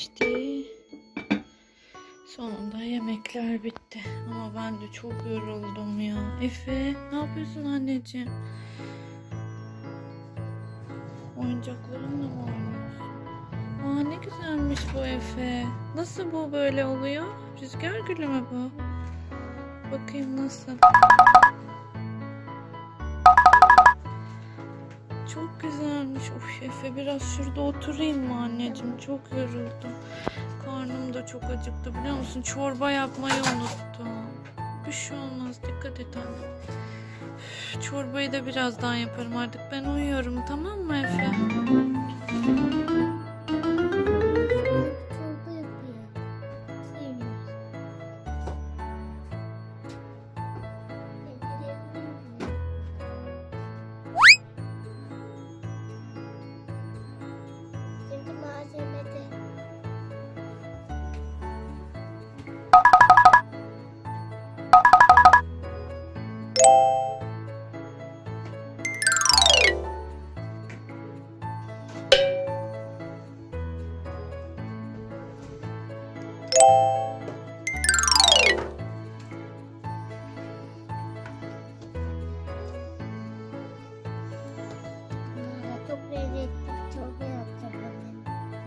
geçti. Sonunda yemekler bitti. Ama ben de çok yoruldum ya. Efe, ne yapıyorsun anneciğim? Oyuncaklarınla mı oynuyorsun? Aa, ne güzelmiş bu Efe. Nasıl bu böyle oluyor? Rüzgar gülü mü bu? Bakayım nasıl. Çok güzelmiş. Of Efe, biraz şurada oturayım mı anneciğim? Çok yoruldum. Karnım da çok acıktı biliyor musun? Çorba yapmayı unuttum. Bir şey olmaz. Dikkat et anne. Çorbayı da birazdan yaparım artık. Ben uyuyorum, tamam mı Efe? Çok lezzetli çorba yapacağım annem.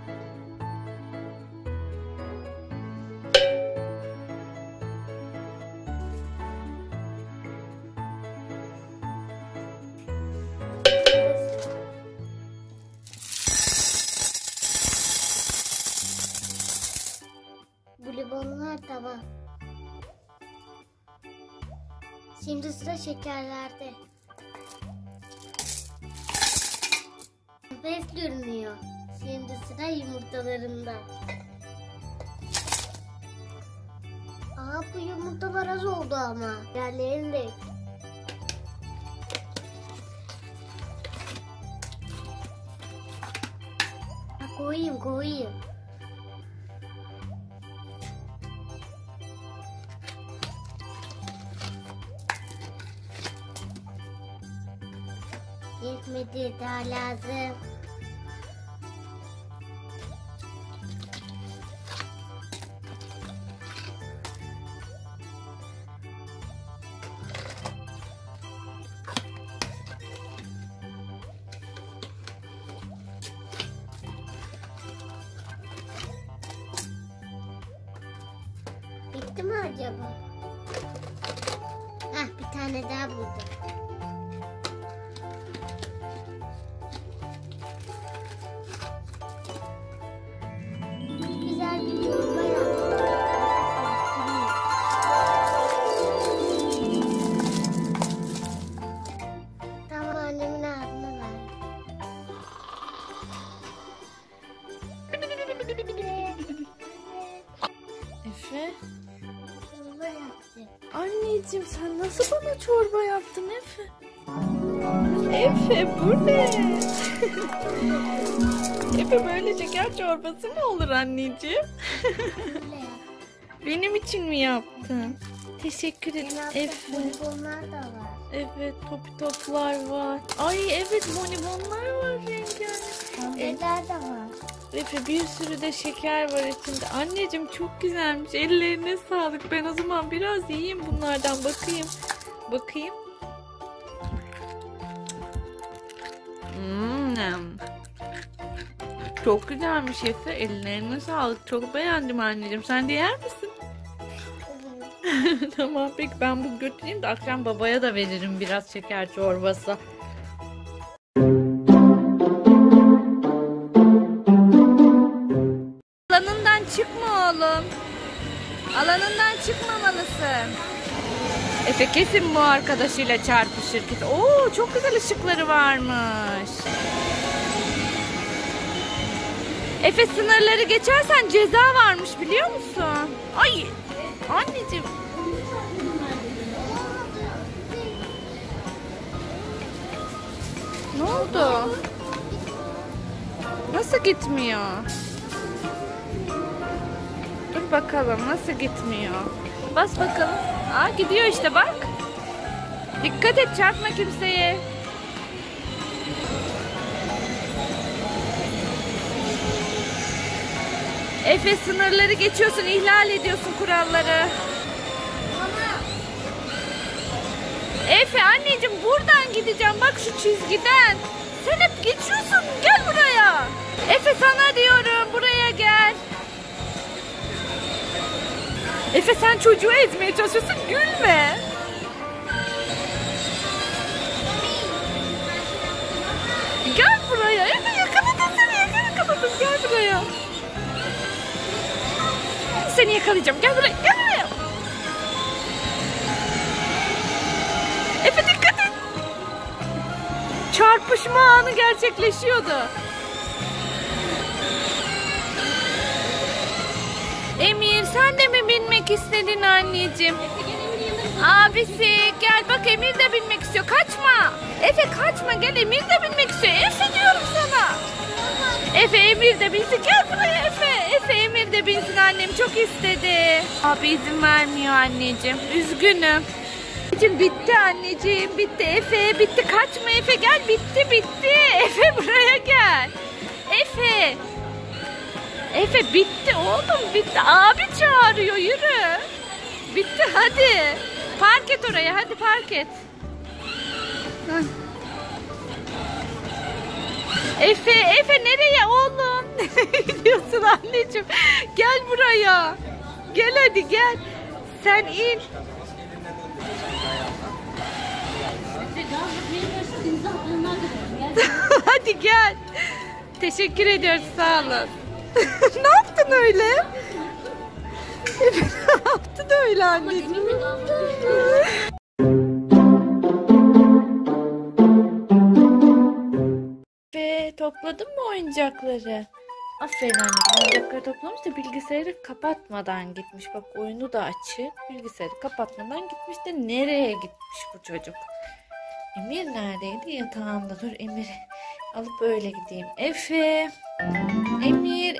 Bu limonlar tamam. Şimdi sıra şekerlerde. Nefes görünüyor. Şimdi sıra yumurtalarında. Aa, bu yumurtalar az oldu ama. Yerlerini de. Koyayım. Yetmedi, daha lazım. Bitti mi acaba? Hah, bir tane daha buldum. Güzel bir çorba yaptım. Tamam, annemin ağzına ver. Efe? Çorba yaptım. Anneciğim, sen nasıl bana çorba yaptın Efe? Efe, bu ne? Efe, böyle şeker çorbası mı olur anneciğim? Böyle yap. Benim için mi yaptın? Teşekkür ederim Efe. Bonibonlar da var. Evet, topi toplar var. Ay evet, bonibonlar var rengarenk. Kahveler de var. Efe, bir sürü de şeker var içinde. Anneciğim, çok güzelmiş. Ellerine sağlık. Ben o zaman biraz yiyeyim bunlardan, bakayım. Çok güzelmiş Efe. Ellerine sağlık. Çok beğendim anneciğim. Sen de yer misin? Tamam, peki ben bu götüreyim de akşam babaya da veririm biraz şeker çorbası. Alanından çıkma oğlum. Alanından çıkmamalısın. Efe kesin bu arkadaşıyla çarpışır. Oo, çok güzel ışıkları varmış. Efe, sınırları geçersen ceza varmış, biliyor musun? Ay anneciğim. Ne oldu? Nasıl gitmiyor? Dur bakalım, nasıl gitmiyor? Bas bakalım. Aa, gidiyor işte, bak. Dikkat et, çarpma kimseye. Efe sınırları geçiyorsun, ihlal ediyorsun kuralları. Efe anneciğim buradan gideceğim bak şu çizgiden. Sen hep geçiyorsun, gel buraya. Efe sana diyorum, buraya gel. Efe sen çocuğu ezmeye çalışıyorsun, gülme. Gel buraya. Efe yakaladım seni, yakaladım, gel buraya. Seni yakalayacağım, gel buraya, gel buraya. Efe dikkat et. Çarpışma anı gerçekleşiyordu. Emir sen de mi binmek istedin anneciğim? Abisi gel bak Emir de binmek istiyor. Kaçma. Efe kaçma, gel Emir de binmek istiyor. Efe diyorum sana. Efe Emir de binsin. Gel buraya Efe. Efe Emir de binsin, annem çok istedi. Abi izin vermiyor anneciğim. Üzgünüm. Bitti anneciğim, bitti Efe, bitti, kaçma Efe, gel, bitti Efe buraya gel. Efe bitti oğlum, bitti, abi çağırıyor, yürü. Bitti, hadi park et oraya, hadi park et. Efe nereye oğlum? Nereye gidiyorsun anneciğim? Gel buraya, gel hadi gel, sen in. Hadi gel. Teşekkür ediyoruz, sağ olun. Ne yaptın öyle? Ne yaptın öyle anneciğim? Ve topladın mı oyuncakları? Aferin anne. Oyuncakları toplamış da bilgisayarı kapatmadan gitmiş. Bak oyunu da açık. Bilgisayarı kapatmadan gitmiş de nereye gitmiş bu çocuk? Emir neredeydi? Yatağında. Dur Emir'i alıp öyle gideyim. Efe. Emir.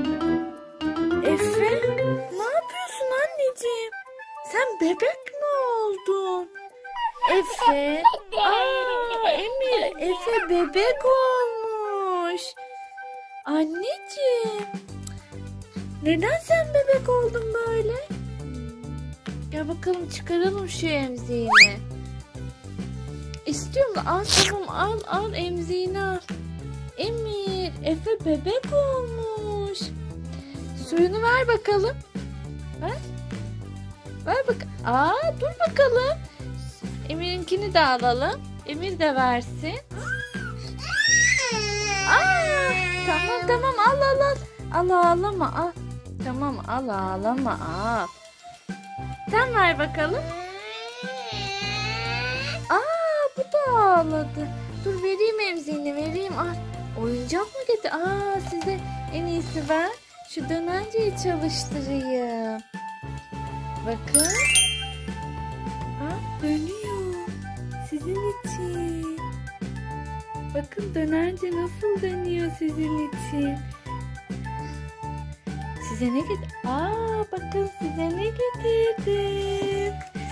Efe. Ne yapıyorsun anneciğim? Sen bebek mi oldun? Efe. Emir. Efe bebek olmuş. Anneciğim. Neden sen bebek oldun böyle? Gel bakalım çıkaralım şu emziğini. İstiyorum da al, tamam al emziğini al. Emir, Efe bebek olmuş. Suyunu ver bakalım. Ver bak. Dur bakalım. Emir'inkini de alalım. Emir de versin. Tamam al. Al ağlama al. Tamam al ağlama al. Sen ver bakalım. Bu da ağladı. Dur vereyim emziğini, vereyim. Oyuncak mı getir? Size en iyisi ben şu dönenceyi çalıştırayım. Bakın. Dönüyor. Sizin için. Bakın dönence nasıl dönüyor sizin için. Size ne getirdim? Bakın size ne getirdim.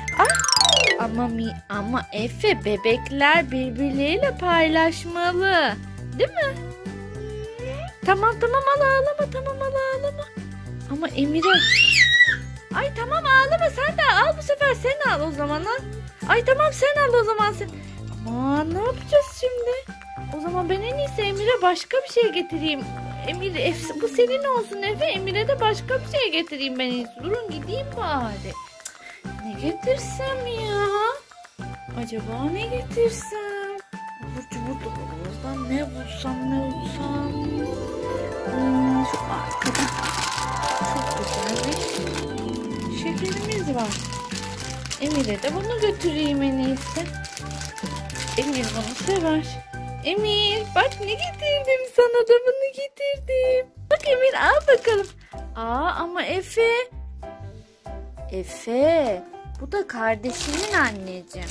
Ama Efe, bebekler birbirleriyle paylaşmalı. Değil mi? Tamam al ağlama. Ama Emir'e... Tamam ağlama, sen de al bu sefer, sen al o zaman al. Tamam sen al o zaman sen. Aman ne yapacağız şimdi? O zaman ben en iyisi Emir'e başka bir şey getireyim. Emir, bu senin olsun Efe. Emir'e de başka bir şey getireyim ben en iyisi. Durun gideyim bari. Ne getirsem ya? Acaba ne getirsem? Abur cubur ne bulsam? Şu arkada çok güzel bir şekerimiz var. Emir'e de bunu götüreyim en iyisi. Emir bunu sever. Emir bak ne getirdim sana, da bunu getirdim. Bak Emir al bakalım. Ama Efe bu da kardeşinin anneciğim.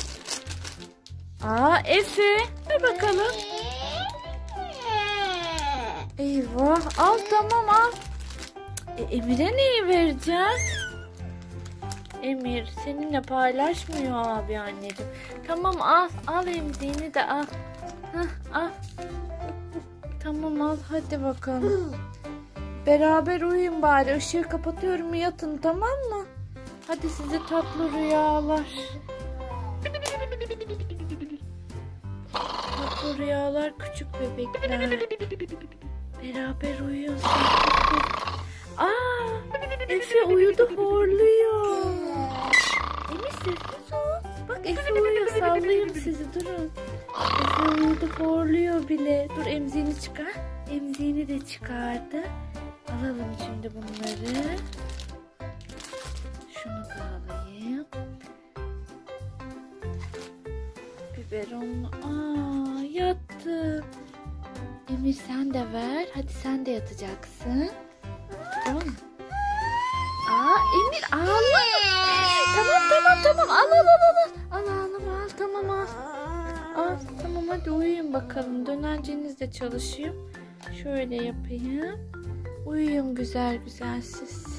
Efe ver bakalım. Eyvah, al tamam al. Emir'e neyi vereceğiz? Emir seninle paylaşmıyor abi anneciğim. Tamam al emziğini de al. Al. Tamam al hadi bakalım. Beraber uyuyun bari. Işığı kapatıyorum, yatın, tamam mı? Hadi size tatlı rüyalar. Tatlı rüyalar küçük bebekler. Beraber uyuyun. Aa, Efe uyudu, horluyor. Emir sessiz ol. Bak Efe uyuyor, sallayayım sizi, durun. Efe uyudu, horluyor bile. Dur, emziğini çıkar. Emziğini de çıkardı. Alalım şimdi bunları. Şunu da alayım. Biberonlu. Aa, yattı. Emir sen de ver. Hadi sen de yatacaksın. Tamam mı? Aa, Emir ağlama. Tamam. Al. Al tamam al. Al tamam, hadi uyuyun bakalım. Dönerceniz de çalışıyor. Şöyle yapayım. Uyuyun güzel güzel siz.